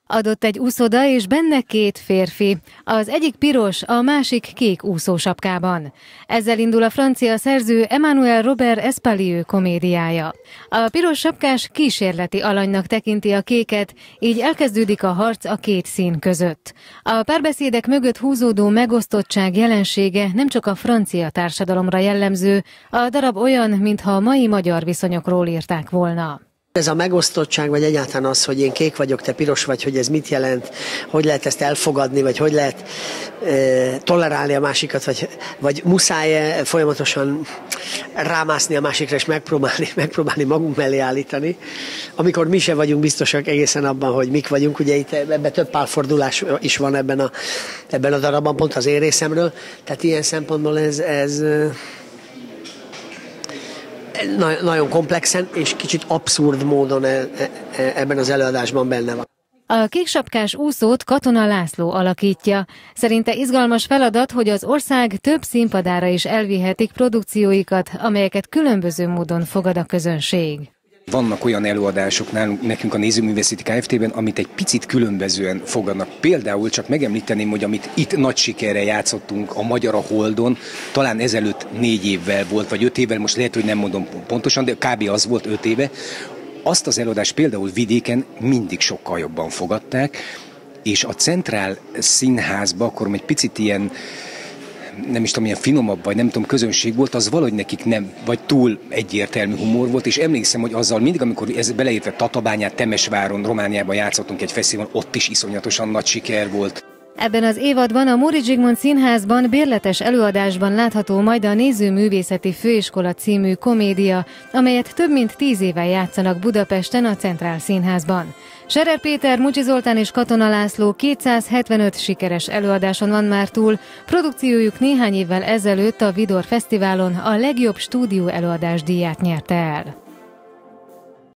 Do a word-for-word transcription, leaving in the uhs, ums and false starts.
Adott egy úszoda, és benne két férfi. Az egyik piros, a másik kék úszósapkában. Ezzel indul a francia szerző Emmanuel Robert Espalier komédiája. A piros sapkás kísérleti alanynak tekinti a kéket, így elkezdődik a harc a két szín között. A párbeszédek mögött húzódó megosztottság jelensége nem csak a francia társadalomra jellemző, a darab olyan, mintha a mai magyar viszonyokról írták volna. Ez a megosztottság, vagy egyáltalán az, hogy én kék vagyok, te piros vagy, hogy ez mit jelent, hogy lehet ezt elfogadni, vagy hogy lehet e, tolerálni a másikat, vagy, vagy muszáj folyamatosan rámászni a másikra, és megpróbálni, megpróbálni magunk mellé állítani, amikor mi se vagyunk biztosak egészen abban, hogy mik vagyunk. Ugye itt ebben több pálfordulás is van ebben a, ebben a darabban, pont az én részemről, tehát ilyen szempontból ez... ez nagyon komplexen és kicsit abszurd módon ebben az előadásban benne van. A kéksapkás úszót Katona László alakítja. Szerinte izgalmas feladat, hogy az ország több színpadára is elvihetik produkcióikat, amelyeket különböző módon fogad a közönség. Vannak olyan előadások nálunk, nekünk a Nézőművészeti Kft-ben, amit egy picit különbözően fogadnak. Például csak megemlíteném, hogy amit itt nagy sikerre játszottunk, a Magyar a Holdon, talán ezelőtt négy évvel volt, vagy öt évvel, most lehet, hogy nem mondom pontosan, de kb. Az volt öt éve. Azt az előadást például vidéken mindig sokkal jobban fogadták, és a Centrál Színházban akkor egy picit ilyen, nem is tudom, ilyen finomabb, vagy nem tudom, közönség volt, az valahogy nekik nem, vagy túl egyértelmű humor volt, és emlékszem, hogy azzal mindig, amikor ez beleértve Tatabányát, Temesváron, Romániában játszottunk egy fesztiválon, ott is iszonyatosan nagy siker volt. Ebben az évadban a Móricz Zsigmond Színházban bérletes előadásban látható majd a Nézőművészeti Főiskola című komédia, amelyet több mint tíz éve játszanak Budapesten a Centrál Színházban. Scherer Péter, Mucsi Zoltán és Katona László kétszázhetvenöt sikeres előadáson van már túl, produkciójuk néhány évvel ezelőtt a Vidor Fesztiválon a legjobb stúdió előadás díját nyerte el.